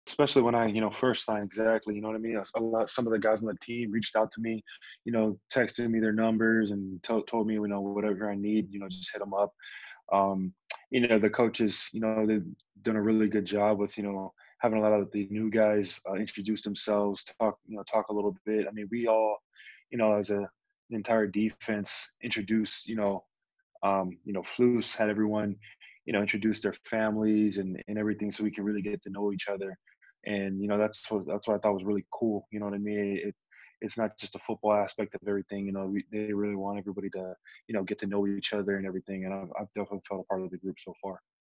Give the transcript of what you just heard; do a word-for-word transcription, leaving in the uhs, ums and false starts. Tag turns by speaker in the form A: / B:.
A: especially when I, you know, first signed. Exactly, you know what I mean? A lot some of the guys on the team reached out to me, you know, texted me their numbers and told told me, you know, whatever I need, you know, just hit them up. Um, you know, the coaches, you know, they've done a really good job with, you know, having a lot of the new guys uh, introduce themselves, talk, you know, talk a little bit. I mean, we all, you know, as a an entire defense introduce, you know, um, you know, Flus had everyone, you know, introduce their families and, and everything so we can really get to know each other. And, you know, that's what, that's what I thought was really cool. You know what I mean? It, it's not just the football aspect of everything. You know, we, they really want everybody to, you know, get to know each other and everything. And I've, I've definitely felt a part of the group so far.